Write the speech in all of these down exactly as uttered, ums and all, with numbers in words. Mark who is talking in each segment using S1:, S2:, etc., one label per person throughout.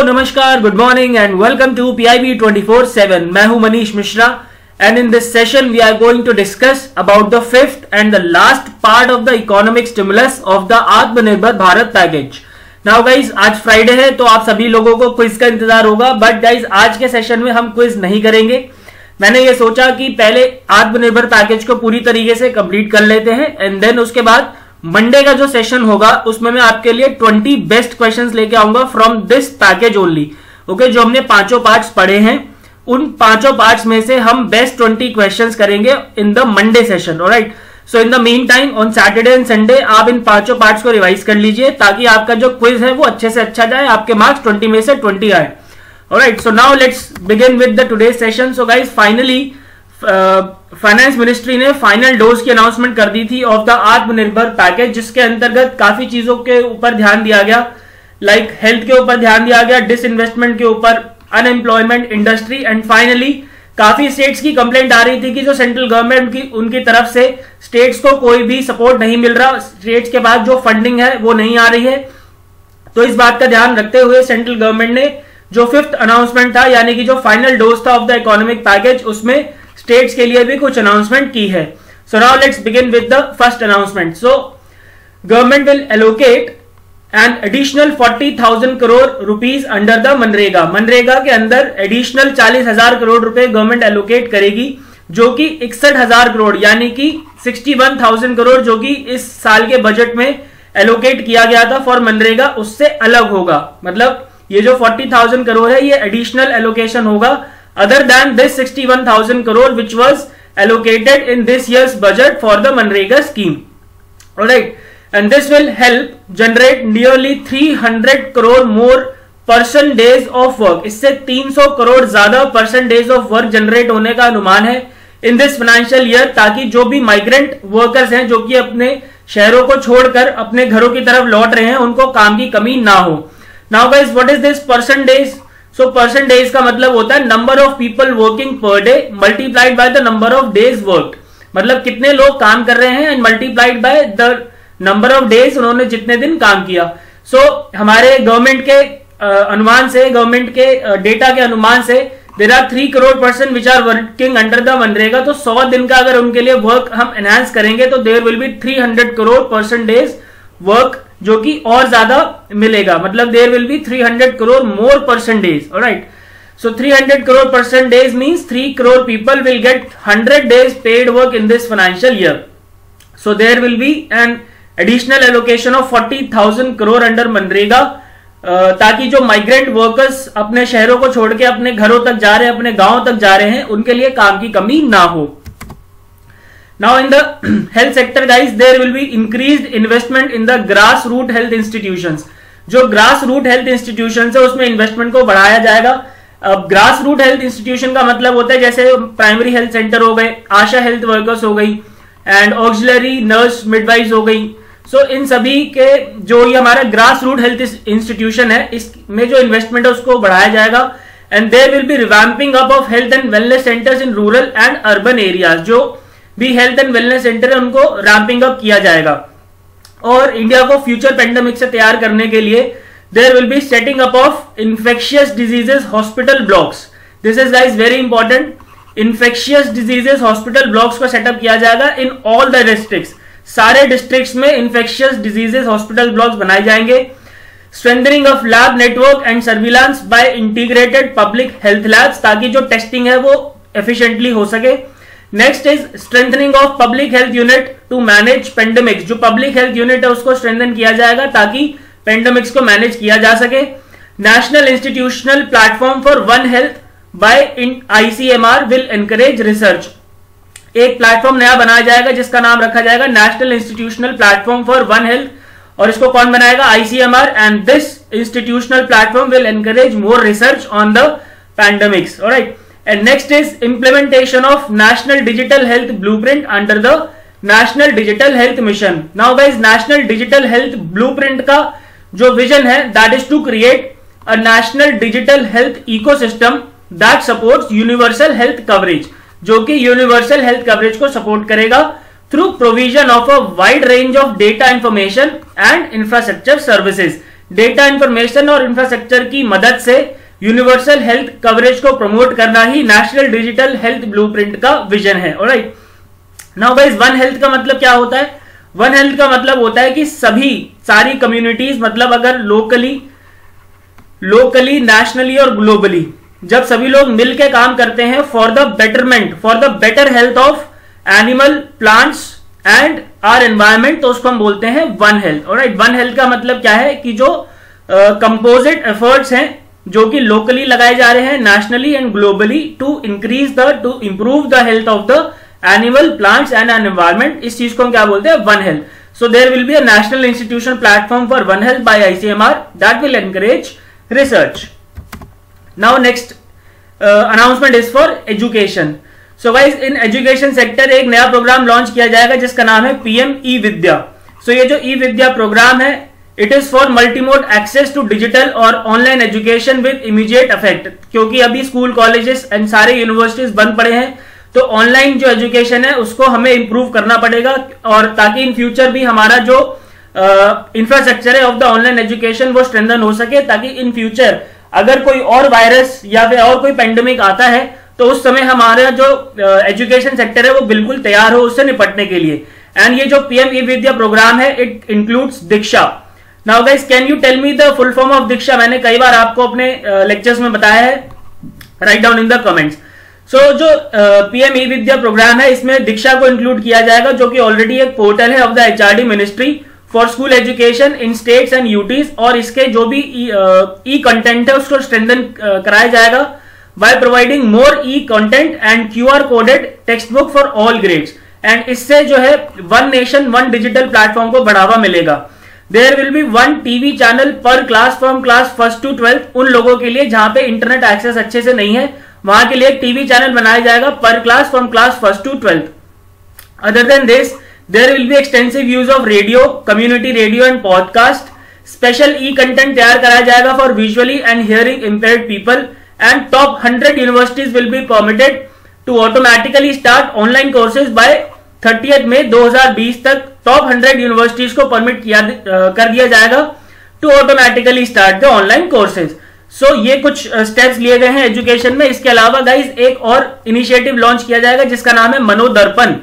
S1: नमस्कार, good morning and welcome to P I B twenty four seven. मैं हूं Manish Mishra and in this session we are going to discuss about the fifth and the last part of the economic stimulus of the Atmanirbhar Bharat package. Now guys, आज Friday है तो आप सभी लोगों को quiz का इंतजार होगा, बट गाइज आज के सेशन में हम क्विज नहीं करेंगे। मैंने ये सोचा कि पहले आत्मनिर्भर पैकेज को पूरी तरीके से कंप्लीट कर लेते हैं एंड देन उसके बाद मंडे का जो सेशन होगा उसमें मैं आपके लिए ट्वेंटी बेस्ट क्वेश्चंस लेके आऊंगा from this package only. Okay, जो हमने पांचों पार्ट्स पढ़े हैं उन पांचों पार्ट्स में से हम बेस्ट ट्वेंटी क्वेश्चंस करेंगे in the Monday session. Alright, so in the meantime on Saturday and Sunday आप इन पांचों पार्ट्स को रिवाइज कर लीजिए ताकि आपका जो क्विज है वो अच्छे से अच्छा जाए, आपके मार्क्स ट्वेंटी में से ट्वेंटी आए। Alright, so now let's begin with the today session. So guys, finally finance ministry ने फाइनल डोज की अनाउंसमेंट कर दी थी ऑफ द आत्मनिर्भर पैकेज, जिसके अंतर्गत काफी चीजों के ऊपर ध्यान दिया गया, लाइक like हेल्थ के ऊपर ध्यान दिया गया, डिसइन्वेस्टमेंट के ऊपर, अनएम्प्लॉयमेंट, इंडस्ट्री एंड फाइनली काफी स्टेट्स की कंप्लेंट आ रही थी कि जो सेंट्रल गवर्नमेंट की उनकी तरफ से स्टेट्स को कोई भी सपोर्ट नहीं मिल रहा, स्टेट्स के पास जो फंडिंग है वो नहीं आ रही है। तो इस बात का ध्यान रखते हुए सेंट्रल गवर्नमेंट ने जो फिफ्थ अनाउंसमेंट था, यानी कि जो फाइनल डोज था ऑफ द इकोनॉमिक पैकेज, उसमें स्टेट्स के लिए भी कुछ अनाउंसमेंट की है। So now let's begin with the first announcement. So government will allocate an additional forty thousand crore rupees under the मनरेगा। मनरेगा के अंदर एडिशनल चालीस हजार करोड़ रुपए गवर्नमेंट एलोकेट करेगी, जो कि इकसठ हजार करोड़ यानी कि सिक्सटी वन थाउजेंड करोड़ जो कि इस साल के बजट में एलोकेट किया गया था फॉर मनरेगा, उससे अलग होगा। मतलब ये जो फोर्टी थाउजेंड करोड़ है ये एडिशनल एलोकेशन होगा other than this sixty-one thousand crore which was allocated in this year's budget for the Manrega scheme. Alright, and this will help generate nearly three hundred crore more person days of work. इससे तीन सौ करोड़ ज्यादा person days of work generate होने का अनुमान है in this financial year, ताकि जो भी migrant workers हैं जो कि अपने शहरों को छोड़कर अपने घरों की तरफ लौट रहे हैं उनको काम की कमी ना हो। Now guys, what is this person days? So person days का मतलब होता है number of people working per day multiplied by the number of days work. मतलब कितने लोग काम कर रहे हैं and multiplied by the number of days उन्होंने जितने दिन काम किया। सो so, हमारे गवर्नमेंट के अनुमान से, गवर्नमेंट के डेटा के अनुमान से there are three crore person which are working under the मनरेगा। तो सौ दिन का अगर उनके लिए वर्क हम एनहांस करेंगे तो there will be three hundred crore person days work, जो कि और ज्यादा मिलेगा। मतलब there will be three hundred crore more person days. Alright, so three hundred crore person days means three crore people will get hundred days paid work in this financial year. So there will be an additional allocation of forty thousand crore under मनरेगा, ताकि जो migrant workers अपने शहरों को छोड़ के अपने घरों तक जा रहे हैं, अपने गांवों तक जा रहे हैं, उनके लिए काम की कमी ना हो। Now in the health sector guys, there will be increased investment in the grassroots health institutions. जो grassroots health institutions है उसमें investment को बढ़ाया जाएगा। अब grassroots health institution का मतलब होता है जैसे प्राइमरी हेल्थ सेंटर हो गए, आशा हेल्थ वर्कर्स हो गई एंड ऑक्सिलरी नर्स मिडवाइज हो गई। सो so, इन सभी के जो ये हमारा grassroots health institution है इसमें जो इन्वेस्टमेंट है उसको बढ़ाया जाएगा। And there will be revamping up of health and wellness centres in rural and urban areas. जो भी हेल्थ एंड वेलनेस सेंटर है उनको रैंपिंग अप किया जाएगा। और इंडिया को फ्यूचर पेंडेमिक से तैयार करने के लिए there will be setting up of infectious diseases hospital blocks. This is guys very important. Infectious diseases hospital blocks को सेटअप किया जाएगा इन ऑल द डिस्ट्रिक्ट्स। सारे डिस्ट्रिक्ट्स में इन्फेक्शियस डिजीजेस हॉस्पिटल ब्लॉक्स बनाए जाएंगे। Strengthening of lab network and surveillance by integrated public health labs, ताकि जो testing है वो एफिशिएंटली हो सके। Next is strengthening of public health unit to manage pandemics. जो पब्लिक हेल्थ यूनिट है उसको स्ट्रेंथन किया जाएगा ताकि पेंडेमिक्स को मैनेज किया जा सके। National institutional platform for one health by ICMR will encourage research. एक प्लेटफॉर्म नया बनाया जाएगा जिसका नाम रखा जाएगा national institutional platform for one health, और इसको कौन बनाएगा? ICMR. And this institutional platform will encourage more research on the pandemics. Alright, and next is implementation of national digital health blueprint under the national digital health mission. Now guys, national digital health blueprint का जो vision है that is to create a national digital health ecosystem that supports universal health coverage, जो कि universal health coverage को support करेगा through provision of a wide range of data information and infrastructure services. Data, information और infrastructure की मदद से universal health coverage को promote करना ही नेशनल डिजिटल हेल्थ ब्लूप्रिंट का विजन है। Alright, now guys, one health का मतलब क्या होता है? वन हेल्थ का मतलब होता है कि सभी सारी कम्युनिटीज, मतलब अगर लोकली लोकली नेशनली और ग्लोबली जब सभी लोग मिलकर काम करते हैं for the betterment for the better health of animal, plants and our environment, तो उसको हम बोलते हैं one health. Alright, one health का मतलब क्या है कि जो कंपोजिट एफर्ट्स हैं जो कि लोकली लगाए जा रहे हैं, nationally and globally, to increase the to improve the health of the animal, plants and environment, इस चीज को हम क्या बोलते हैं? One health. So there will be a national institution platform for one health by ICMR that will encourage research. Now next announcement is for education. So guys, in education sector एक नया programme launch किया जाएगा जिसका नाम है PM e विद्या। So ये जो e Vidya program है, it is for multimode access to digital और online education with immediate effect, क्योंकि अभी स्कूल, कॉलेजेस एंड सारे यूनिवर्सिटीज बंद पड़े हैं, तो ऑनलाइन जो एजुकेशन है उसको हमें इंप्रूव करना पड़ेगा, और ताकि इन फ्यूचर भी हमारा जो इंफ्रास्ट्रक्चर है ऑफ द ऑनलाइन एजुकेशन वो स्ट्रेंथन हो सके, ताकि इन फ्यूचर अगर कोई और वायरस या फिर और कोई पेंडेमिक आता है तो उस समय हमारा जो एजुकेशन सेक्टर है वो बिल्कुल तैयार हो उससे निपटने के लिए। एंड ये जो पीएम ई विद्या प्रोग्राम है, it includes Diksha. Now guys, can you tell me the full form of Diksha? मैंने कई बार आपको अपने लेक्चर्स uh, में बताया है, right down in the comments. So जो पीएम ई विद्या प्रोग्राम है इसमें दीक्षा को इंक्लूड किया जाएगा, जो कि ऑलरेडी एक पोर्टल है of the HRD ministry for school education in states and UTs, और इसके जो भी ई कंटेंट है उसको स्ट्रेंथन कराया जाएगा by providing more e content and QR coded text book for all grades. And इससे जो है one nation one digital platform को बढ़ावा मिलेगा। There will be one TV channel per class from class first to twelfth, उन लोगों के लिए जहां पे इंटरनेट एक्सेस अच्छे से नहीं है वहां के लिए एक टीवी चैनल बनाया जाएगा per class from class first to twelfth. Other than this, there will be extensive use of radio, community radio and podcast. Special e content तैयार कराया जाएगा for visually and hearing impaired people, and top hundred universities will be permitted to automatically start online courses by thirtieth May दो हज़ार बीस तक। Top hundred universities को permit किया कर दिया जाएगा to automatically start the online courses. सो ये कुछ स्टेप्स लिए गए हैं एजुकेशन में। इसके अलावा गाइज एक और इनिशिएटिव लॉन्च किया जाएगा जिसका नाम है Manodarpan.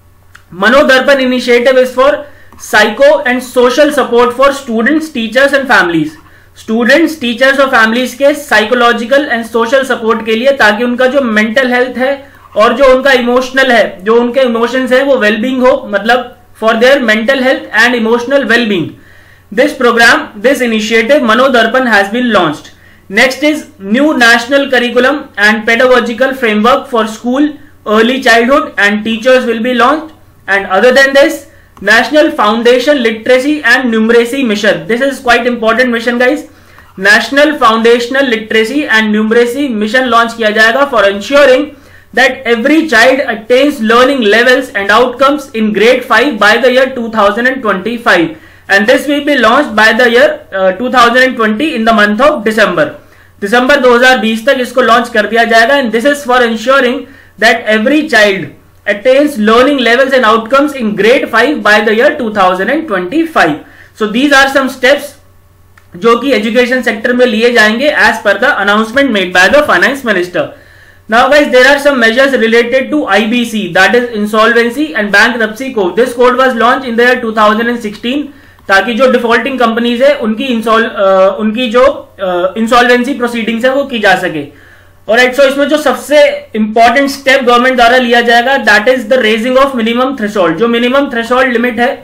S1: Manodarpan initiative is for psycho and social support for students, teachers and families. Students, teachers और फैमिलीज के साइकोलॉजिकल एंड सोशल सपोर्ट के लिए, ताकि उनका जो मेंटल हेल्थ है और जो उनका इमोशनल है, जो उनके इमोशंस है वो वेलबींग हो, मतलब for their mental health and emotional wellbeing. This program, this initiative Manodarpan has been launched. Next is new national curriculum and pedagogical framework for school, early childhood and teachers will be launched. And other than this, National Foundation Literacy and Numeracy Mission. This is quite important mission guys. National Foundational Literacy and Numeracy Mission launch किया जाएगा for ensuring that every child attains learning levels and outcomes in grade five by the year two thousand twenty-five, and this will be launched by the year uh, two thousand twenty in the month of December. दिसंबर दो हज़ार बीस तक इसको launch कर दिया जाएगा, and this is for ensuring that every child attains learning levels and outcomes in grade five by the year two thousand twenty-five. So these are some steps जो कि एजुकेशन सेक्टर में लिए जाएंगे as per the announcement made by the finance minister. Now guys, there are some measures related to I B C, that is insolvency and bankruptcy code. This code was launched in the year two thousand sixteen ताकि जो defaulting companies है उनकी इंसॉल uh, उनकी जो insolvency uh, proceedings है वो की जा सके। ऑलराइट, सो इसमें जो सबसे इंपॉर्टेंट स्टेप गवर्नमेंट द्वारा लिया जाएगा that is the raising of minimum threshold. जो मिनिमम थ्रेशोल्ड लिमिट है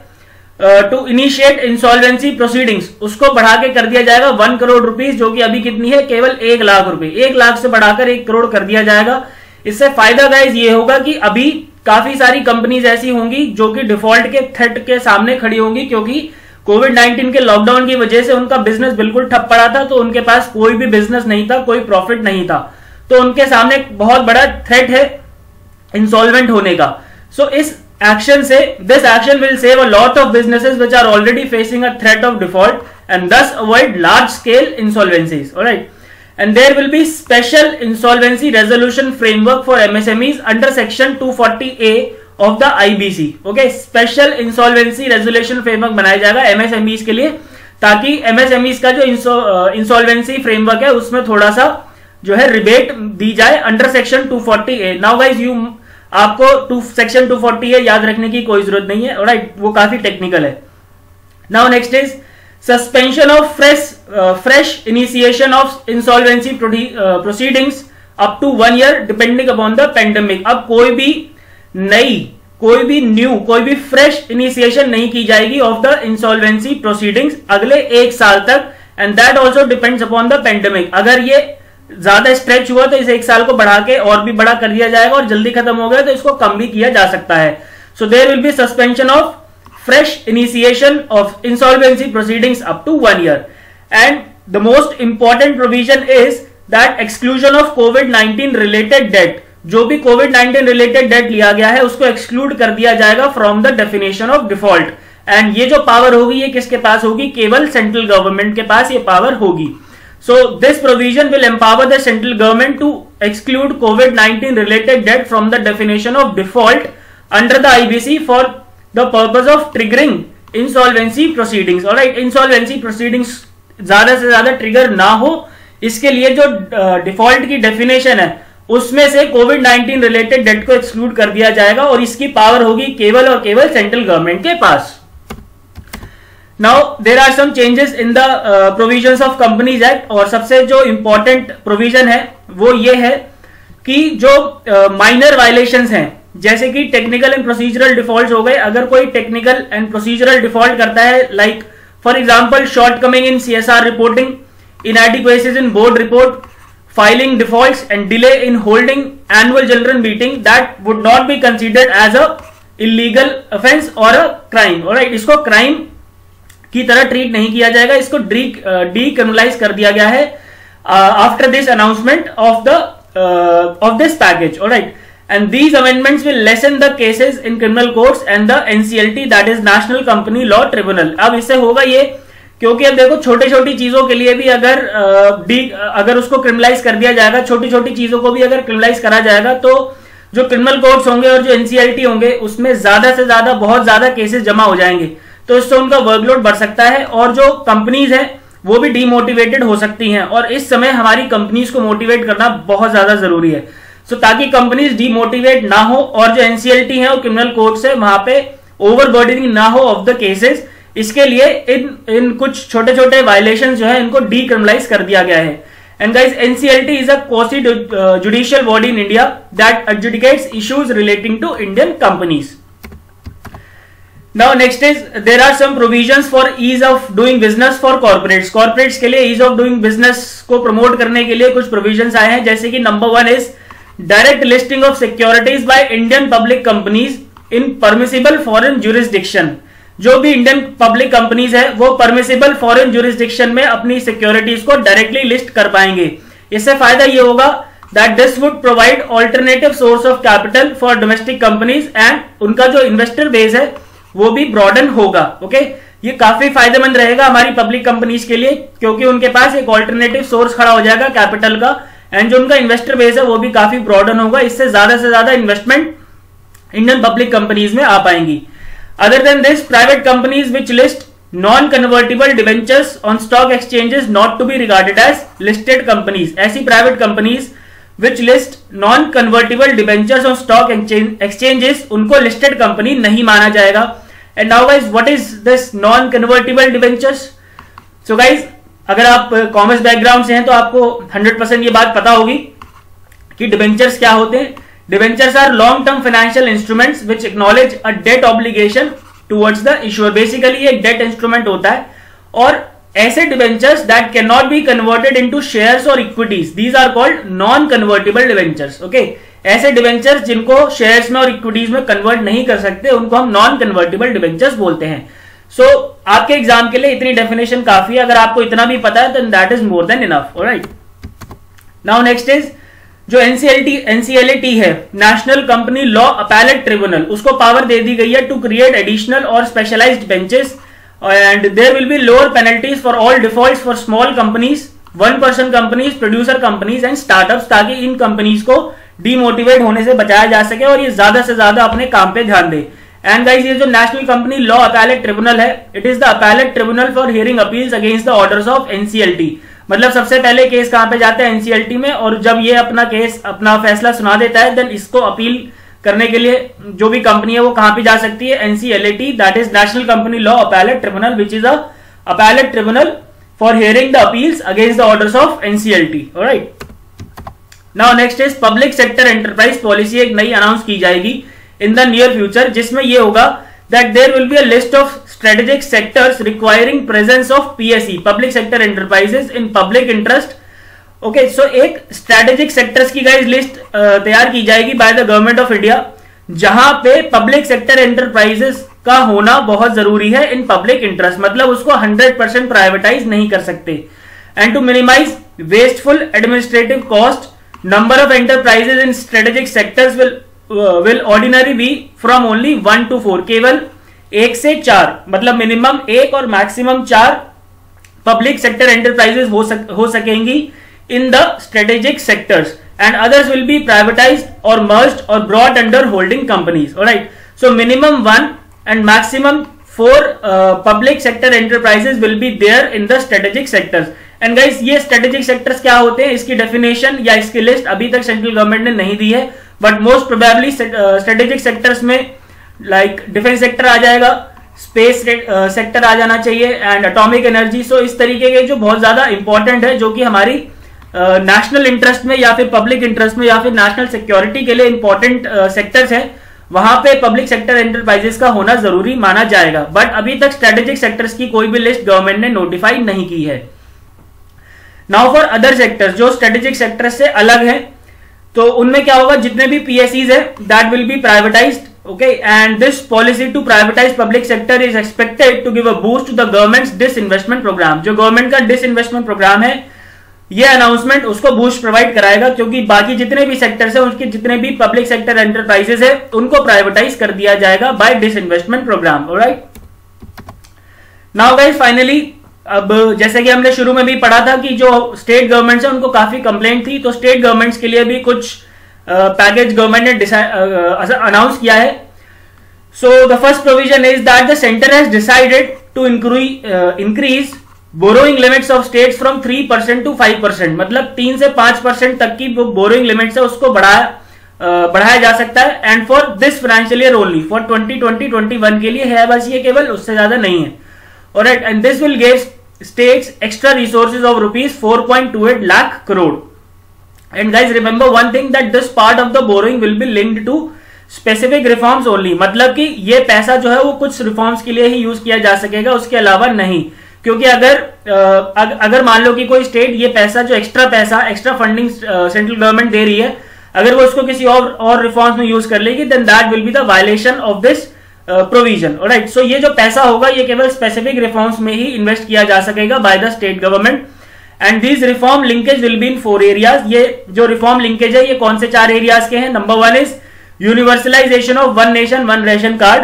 S1: टू इनिशिएट इंसॉल्वेंसी प्रोसीडिंग्स, उसको बढ़ा के कर दिया जाएगा वन करोड़ रुपीस, जो कि अभी कितनी है, केवल एक लाख रुपए। एक लाख से बढ़ाकर एक करोड़ कर दिया जाएगा। इससे फायदा गाइज ये होगा कि अभी काफी सारी कंपनीज ऐसी होंगी जो कि डिफॉल्ट के थ्रेट के सामने खड़ी होंगी, क्योंकि कोविड नाइनटीन के लॉकडाउन की वजह से उनका बिजनेस बिल्कुल ठप पड़ा था, तो उनके पास कोई भी बिजनेस नहीं था, कोई प्रॉफिट नहीं था, तो उनके सामने बहुत बड़ा थ्रेट है इंसॉल्वेंट होने का। सो so, इस एक्शन से, this action will save a lot of businesses which are already facing a threat of default and thus avoid large scale insolvencies. Alright, and there will be special insolvency resolution framework for MSMEs under section two forty A of the IBC. Okay, special insolvency resolution framework बनाया जाएगा MSMEs के लिए, ताकि MSMEs का जो insolvency framework है उसमें थोड़ा सा जो है रिबेट दी जाए under section two forty A. Now guys you आपको to section two forty A याद रखने की कोई जरूरत नहीं है, ऑलराइट, वो काफी टेक्निकल है। Now next is suspension of fresh fresh initiation of insolvency proceedings up to one year depending upon the pandemic. अब कोई भी नई कोई भी न्यू कोई भी फ्रेश इनिशिएशन नहीं की जाएगी ऑफ द इंसॉल्वेंसी प्रोसीडिंग्स अगले एक साल तक, and that also depends upon the pandemic. अगर ये ज्यादा स्ट्रेच हुआ तो इस एक साल को बढ़ा के और भी बड़ा कर दिया जाएगा, और जल्दी खत्म हो गया तो इसको कम भी किया जा सकता है। So there will be suspension of fresh initiation of insolvency proceedings up to one year. And the most important provision is that exclusion of COVID nineteen related debt. जो भी कोविड नाइनटीन रिलेटेड डेट लिया गया है उसको exclude कर दिया जाएगा from the definition of default. And ये जो पावर होगी ये किसके पास होगी? केवल सेंट्रल गवर्नमेंट के पास ये पावर होगी। So this provision will empower the central government to exclude COVID nineteen related debt from the definition of default under the I B C for the purpose of triggering insolvency proceedings. Alright, insolvency proceedings ज्यादा से ज्यादा trigger ना हो, इसके लिए जो default uh, की definition है उसमें से कोविड नाइनटीन रिलेटेड डेट को एक्सक्लूड कर दिया जाएगा, और इसकी पावर होगी केवल और केवल सेंट्रल गवर्नमेंट के पास। Now there are some changes in the provisions of companies act, और सबसे जो इंपॉर्टेंट प्रोविजन है वो ये है कि जो माइनर uh, वायलेशंस हैं, जैसे कि टेक्निकल एंड प्रोसीजरल डिफॉल्ट हो गए। अगर कोई टेक्निकल एंड प्रोसीजरल डिफॉल्ट करता है, like for example shortcoming in CSR reporting, inadequacies in board report, filing defaults and delay in holding annual general meeting, that would not be considered as a illegal offense or a crime. Alright, इसको crime की तरह treat नहीं किया जाएगा, इसको decriminalise कर दिया गया है after this announcement of the of this package. Alright, and these amendments will lessen the cases in criminal courts and the NCLT, that is national company law tribunal. अब इससे होगा ये, क्योंकि अब देखो छोटी छोटी चीजों के लिए भी अगर डी अगर उसको क्रिमिनलाइज कर दिया जाएगा, छोटी छोटी चीजों को भी अगर क्रिमिनलाइज करा जाएगा, तो जो क्रिमिनल कोर्ट्स होंगे और जो एनसीएलटी होंगे उसमें ज्यादा से ज्यादा बहुत ज्यादा केसेस जमा हो जाएंगे, तो इससे उनका वर्कलोड बढ़ सकता है, और जो कंपनीज हैं वो भी डीमोटिवेटेड हो सकती हैं। और इस समय हमारी कंपनीज को मोटिवेट करना बहुत ज्यादा जरूरी है, सो so, ताकि कंपनीज डीमोटिवेट ना हो, और जो एनसीएलटी है और क्रिमिनल कोर्ट्स है वहां पे ओवरबर्डनिंग ना हो ऑफ द केसेस। इसके लिए इन इन कुछ छोटे छोटे वायलेशन जो है इनको डीक्रिमिनलाइज कर दिया गया है। And guys, NCLT is a quasi judicial body in India that adjudicates issues relating to Indian companies. Now next is there are some provisions for ease of doing business for corporates. Corporates के लिए ease of doing business को promote करने के लिए कुछ provisions आए हैं, जैसे कि number one is direct listing of securities by Indian public companies in permissible foreign jurisdiction. जो भी इंडियन पब्लिक कंपनीज है वो परमिसिबल फॉरेन ज्यूरिसडिक्शन में अपनी सिक्योरिटीज को डायरेक्टली लिस्ट कर पाएंगे। इससे फायदा ये होगा that this would provide alternative source of capital for domestic companies, and उनका जो इन्वेस्टर बेस है वो भी ब्रॉडन होगा। ओके, ये काफी फायदेमंद रहेगा हमारी पब्लिक कंपनीज के लिए, क्योंकि उनके पास एक ऑल्टरनेटिव सोर्स खड़ा हो जाएगा कैपिटल का, एंड जो उनका इन्वेस्टर बेस है वो भी काफी ब्रॉडन होगा। इससे ज्यादा से ज्यादा इन्वेस्टमेंट इंडियन पब्लिक कंपनीज में आ पाएंगी। Other than this, private companies which list non-convertible debentures on stock exchanges not to be regarded as listed companies. ऐसी private companies which list non-convertible debentures on stock exchanges, उनको listed company नहीं माना जाएगा। And now guys, what is this non-convertible debentures? So guys, अगर आप commerce background से हैं तो आपको हंड्रेड परसेंट ये बात पता होगी कि debentures क्या होते हैं। Debentures are long-term financial instruments which acknowledge a debt obligation towards the issuer. Basically ये debt instrument होता है, और ऐसे debentures that cannot be converted into shares or equities, these are called non-convertible debentures. Okay, ऐसे debentures जिनको shares में और equities में convert नहीं कर सकते उनको हम non-convertible debentures बोलते हैं। So आपके एग्जाम के लिए इतनी definition काफी है, अगर आपको इतना भी पता है then that is more than enough. Alright. Now next is जो एनसीएलटी एनसीएलटी है, national company law appellate tribunal, उसको पावर दे दी गई है टू क्रिएट एडिशनल और specialised benches, and there will be lower penalties for all defaults for small companies, one person companies, producer companies and startups, ताकि इन companies को demotivate होने से बचाया जा सके और ये ज्यादा से ज्यादा अपने काम पे ध्यान दे। एंड गाइस ये जो national company law appellate tribunal है, it is the appellate tribunal for hearing appeals against the orders of NCLT. मतलब सबसे पहले केस कहां पे जाता है, एनसीएलटी में, और जब ये अपना केस अपना फैसला सुना देता है देन इसको अपील करने के लिए जो भी कंपनी है वो कहां पे जा सकती है, NCLT, that is national company law appellate tribunal, which is a appellate tribunal for hearing the appeals against the orders of NCLT. Alright, now next is public sector enterprise policy, एक नई announce की जाएगी in the near future, जिसमें ये होगा that there will be a list of strategic sectors requiring presence of PSE, public sector enterprises in public interest. Okay, so एक strategic sectors की guys list तैयार की जाएगी by the government of India, जहां पे पब्लिक सेक्टर एंटरप्राइजेस का होना बहुत जरूरी है इन पब्लिक इंटरेस्ट, मतलब उसको हंड्रेड परसेंट प्राइवेटाइज नहीं कर सकते। And to minimise wasteful administrative cost, number of enterprises in strategic sectors will will ordinary be from only one to four, केवल एक से चार, मतलब मिनिमम एक और मैक्सिमम चार पब्लिक सेक्टर एंटरप्राइजेस हो सक, हो सकेंगी in the strategic sectors, and others will be privatised और मर्ज्ड और brought under holding companies. Alright, so minimum one and maximum four uh, public sector enterprises will be there in the strategic sectors. And guys ये strategic sectors क्या होते हैं, इसकी definition या इसकी list अभी तक central government ने नहीं दी है, but most probably uh, strategic sectors में like defense sector आ जाएगा, space uh, sector आ जाना चाहिए, and atomic energy। so इस तरीके के जो बहुत ज्यादा important है, जो कि हमारी नेशनल uh, इंटरेस्ट में या फिर पब्लिक इंटरेस्ट में या फिर नेशनल सिक्योरिटी के लिए इंपॉर्टेंट सेक्टर्स हैं, वहां पे पब्लिक सेक्टर एंटरप्राइजेस का होना जरूरी माना जाएगा। बट अभी तक स्ट्रेटेजिक सेक्टर्स की कोई भी लिस्ट गवर्नमेंट ने नोटिफाई नहीं की है। नाउ फॉर अदर सेक्टर्स जो स्ट्रेटेजिक सेक्टर से अलग है, तो उनमें क्या होगा, जितने भी पीएसईज है that will be privatised. Okay, and this policy to privatise public sector is expected to give a boost to the government's disinvestment program. जो गवर्नमेंट का डिसइन्वेस्टमेंट प्रोग्राम है, ये अनाउंसमेंट उसको बूस्ट प्रोवाइड कराएगा, क्योंकि बाकी जितने भी सेक्टर्स हैं, उसके जितने भी पब्लिक सेक्टर एंटरप्राइजेस है, उनको प्राइवेटाइज कर दिया जाएगा by disinvestment program. Alright, now guys finally, अब जैसे कि हमने शुरू में भी पढ़ा था कि जो स्टेट गवर्नमेंट्स है उनको काफी कंप्लेंट थी, तो स्टेट गवर्नमेंट्स के लिए भी कुछ पैकेज गवर्नमेंट ने अनाउंस किया है। So the first provision is that the centre has decided to increase borrowing limits of states from three percent to five percent, मतलब तीन से पांच परसेंट तक की बोरोइंग लिमिट्स है उसको बढ़ाया बढ़ाया जा सकता है, and for this financial year only, for twenty twenty twenty one के लिए है बस ये, केवल, उससे ज्यादा नहीं है। Alright, and this will give states extra resources of rupees four point two eight lakh crore. And guys remember one thing, that this part of the borrowing will be linked to specific reforms only, मतलब कि ये पैसा जो है वो कुछ reforms के लिए ही यूज किया जा सकेगा, उसके अलावा नहीं। क्योंकि अगर अगर मान लो कि कोई स्टेट ये पैसा, जो एक्स्ट्रा पैसा, एक्स्ट्रा फंडिंग सेंट्रल गवर्नमेंट दे रही है, अगर वो इसको किसी और और रिफॉर्म्स में यूज कर लेगी, then that will be the violation of this provision. Alright, so ये जो पैसा होगा ये केवल स्पेसिफिक रिफॉर्म्स में ही इन्वेस्ट किया जा सकेगा by the state government, and this reform linkage will be in four areas. ये जो रिफॉर्म लिंकेज है ये कौन से चार एरियाज के हैं? Number one is universalization of one nation one ration card,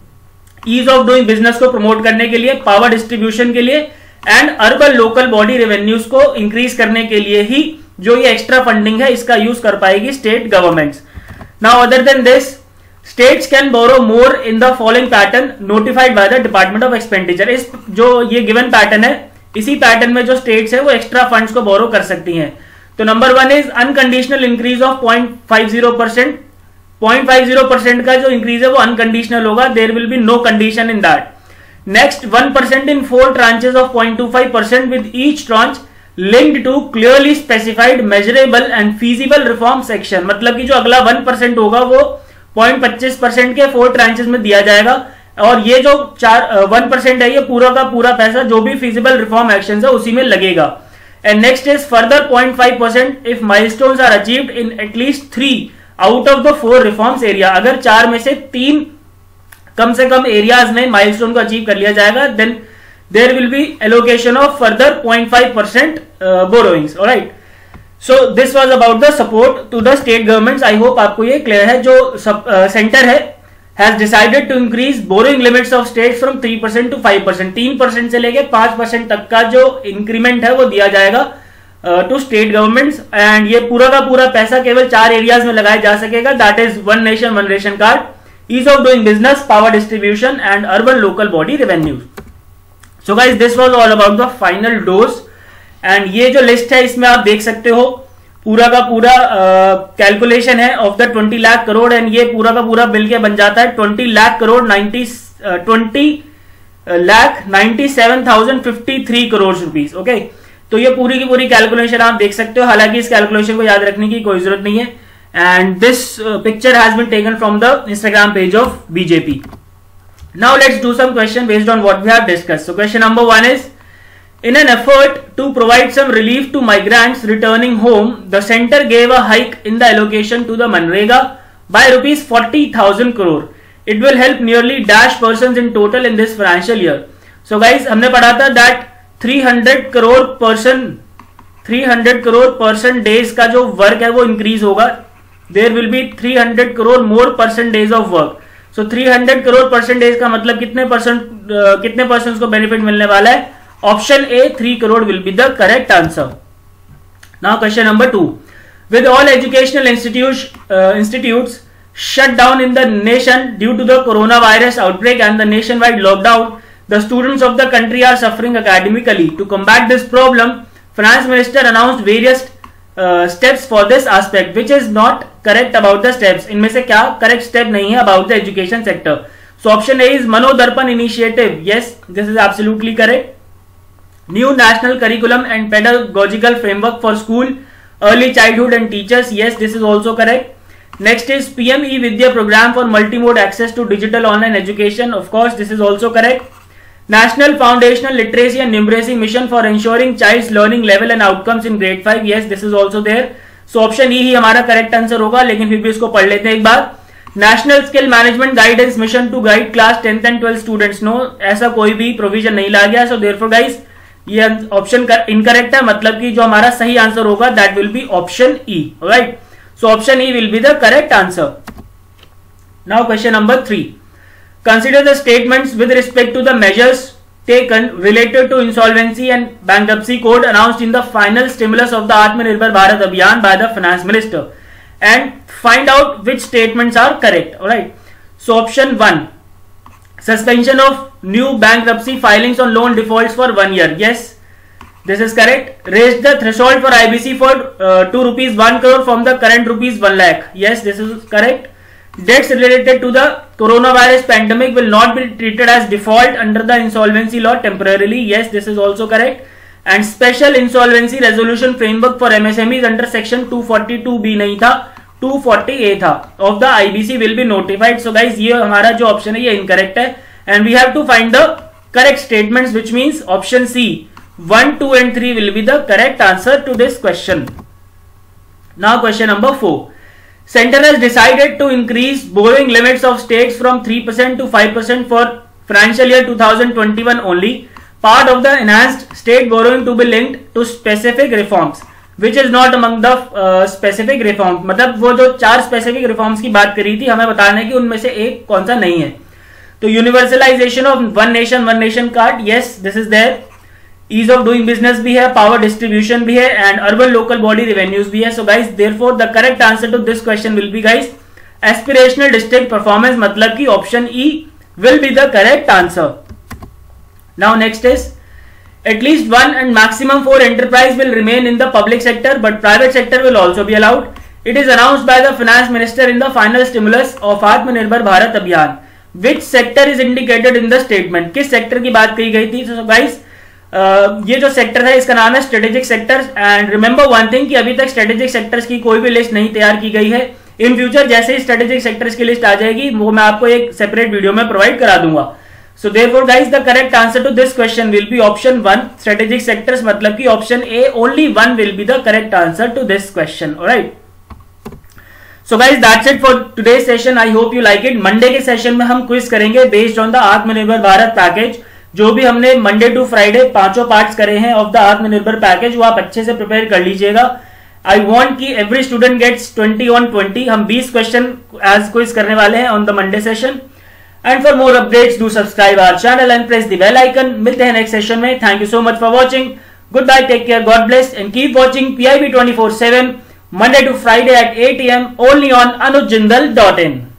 S1: ease of doing business को प्रमोट करने के लिए, पावर डिस्ट्रीब्यूशन के लिए, and urban local body revenues को इंक्रीज करने के लिए ही जो ये एक्स्ट्रा फंडिंग है इसका यूज कर पाएगी state governments. Now other than this, states can borrow more in the following pattern notified by the department of expenditure. इस जो ये गिवन पैटर्न है, इसी पैटर्न में जो स्टेट्स है वो एक्स्ट्रा फंड्स को बोरो कर सकती हैं। तो number one is unconditional increase of point five zero percent. Point five zero percent का जो इंक्रीज है वो अनकंडीशनल होगा, there will be no condition in that. Next, one percent in four tranches of point two five percent with each tranche linked to clearly specified measurable and feasible reform section. मतलब कि जो अगला one percent होगा वो point पच्चीस percent के four tranches में दिया जाएगा, और ये जो चार वन परसेंट है ये पूरा का पूरा पैसा जो भी फीजिबल रिफॉर्म एक्शन है उसी में लगेगा। And next is further point five percent if milestones are achieved in at least three out of the four reforms area. अगर चार में से तीन कम से कम एरियाज में माइलस्टोन को अचीव कर लिया जाएगा, then there will be allocation of further point five percent borrowings. Alright, so this was about the support to the state governments. I hope आपको ये क्लियर है। जो सेंटर uh, है has decided to increase borrowing limits of states from three percent to five percent. तीन परसेंट से लेके पांच परसेंट तक का जो इंक्रीमेंट है वो दिया जाएगा टू स्टेट गवर्नमेंट्स, एंड ये पूरा का पूरा पैसा केवल चार एरियाज में लगाया जा सकेगा, that is one nation one ration card, ease of doing business, power distribution and urban local body revenues. So guys, this was all about the final dose. And ये जो लिस्ट है इसमें आप देख सकते हो पूरा का पूरा कैलकुलेशन uh, है of the twenty lakh crore, and ये पूरा का पूरा बिल के बन जाता है twenty lakh crore ninety twenty lakh ninety seven thousand fifty three crore rupees. Okay, तो ये पूरी की पूरी कैलकुलेशन आप देख सकते हो. हालांकि इस कैलकुलेशन को याद रखने की कोई जरूरत नहीं है. And this picture has been taken from the Instagram page of BJP. Now let's do some question based on what we have discussed. So question number one is, in an effort to provide some relief to migrants returning home, the center gave a hike in the allocation to the Manrega by rupees forty thousand crore. It will help nearly dash persons in total in this financial year. So guys, हमने पढ़ा था that three hundred crore person three hundred crore person days का जो work है वो increase होगा. There will be three hundred crore more person days of work. So three hundred crore person days का मतलब कितने परसेंट uh, कितने पर्सन को बेनिफिट मिलने वाला है? Option A, three crore will be the correct answer. Now question number two. With all educational institutes, uh, institutes shut down in the nation due to the coronavirus outbreak and the nationwide lockdown, the students of the country are suffering academically. To combat this problem, Finance Minister announced various uh, steps for this aspect. Which is not correct about the steps? इनमें से क्या correct step नहीं है about the education sector? So option A is Manodarpan initiative. Yes, this is absolutely correct. New national curriculum and pedagogical framework for school, early childhood and teachers. Yes, this is also correct. Next is P M E-Vidya program for multimode access to digital online education. Of course, this is also correct. National Foundational Literacy and Numeracy Mission for ensuring child's learning level and outcomes in grade five. Yes, this is also there. So option E ही हमारा correct answer होगा, लेकिन फिर भी इसको पढ़ लेते हैं एक बार. National Skill Management Guidance Mission to guide class tenth and twelfth students. No, ऐसा कोई भी provision नहीं ला गया. So therefore guys, ये ऑप्शन इनकरेक्ट है, मतलब कि जो हमारा सही आंसर होगा that will be option E. Right, so option E will be the correct answer. Now question number three. Consider the statements with respect to the measures taken related to insolvency and bankruptcy code announced in the final stimulus of the Atmanirbhar Bharat Abhiyan by the finance minister and find out which statements are correct. Right, so option one, suspension of new bankruptcy filings on loan defaults for one year. Yes, this is correct. Raised the threshold for I B C for uh, to rupees one crore from the current rupees one lakh. Yes, this is correct. Debts related to the coronavirus pandemic will not be treated as default under the insolvency law temporarily. Yes, this is also correct. And special insolvency resolution framework for M S M Es under section two forty-two B नहीं था, two forty A था of the I B C will be notified. So guys, ये हमारा जो option है ये incorrect है, and we have to find the correct statements, which means option C, one, two and three will be the correct answer to this question. Now question number four. Center has decided to increase borrowing limits of states from three percent to five percent for financial year two thousand twenty-one only. Part of the enhanced state borrowing to be linked to specific reforms, which is not among the uh, specific reforms. मतलब वो जो चार specific reforms की बात करी थी, हमें बताना है कि उनमें से एक कौन सा नहीं है. तो universalization of one nation one nation card, yes this is there. Ease of doing business भी है, पावर डिस्ट्रीब्यूशन भी है, and urban local body revenues भी है. So guys, therefore the correct answer to this question will be guys aspirational district performance, मतलब कि option E will be the correct answer. Now next is, at least one and maximum four enterprise will remain in the public sector, but private sector will also be allowed. It is announced by the finance minister in the final stimulus of Atmanirbhar Bharat Abhiyan. Which sector is indicated in the statement? किस sector की बात कही गई थी? So guys, uh, ये जो sector है इसका नाम है strategic sectors. And remember one thing कि अभी तक स्ट्रेटेजिक सेक्टर्स की कोई भी लिस्ट नहीं तैयार की गई है. इन फ्यूचर जैसे ही स्ट्रेटेजिक सेक्टर्स की लिस्ट आ जाएगी वो मैं आपको एक सेपरेट वीडियो में प्रोवाइड करा दूंगा. So therefore guys, the correct answer to this question will be option one, strategic sectors, मतलब कि option A, only one will be the correct answer to this question. Alright. So guys, that's it for today's session. I hope you like it. Monday के session में हम quiz करेंगे based on the आत्मनिर्भर Bharat package. जो भी हमने Monday to Friday पांचों parts करे हैं ऑफ द आत्मनिर्भर पैकेज, वो आप अच्छे से प्रिपेयर कर लीजिएगा. आई वॉन्ट कि every student gets twenty on twenty. हम बीस क्वेश्चन एज क्विज करने वाले हैं on the Monday session. And for more updates, do subscribe our channel and press the bell icon. मिलते हैं नेक्स्ट सेशन में. Thank you so much for watching. Goodbye, take care, God bless, and keep watching P I B twenty-four seven Monday to Friday at eight A M only on anuj jindal dot in.